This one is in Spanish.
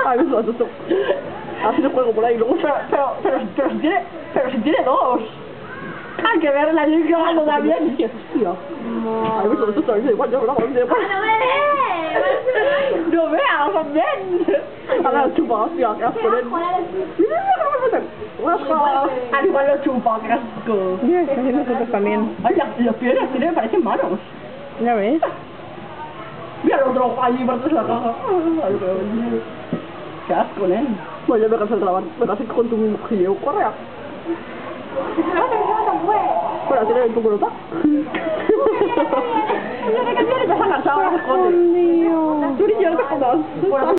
Ay, me asustó. Así lo juego por ahí. Luego, pero si tiene dos. Hay que ver la niña jugando también. Tío. Ay, me asustó también. Igual yo hablaba de después. No veas, también. Ahora lo chupa, hostia, qué asco. Al igual lo chupa, qué asco. Mira, está haciendo fotos también. Ay, los pies de las tiene me parecen malos. ¿Ya ves? Mira el otro allí por la caja. Ay, qué asco, nen. Bueno, yo me cansé de grabar. Me casé con tu gileo. Correa. Bueno, tiene tu pelota. Ya me cansé de empezar a lanzar. Dios. Tú ni yo no te jodas.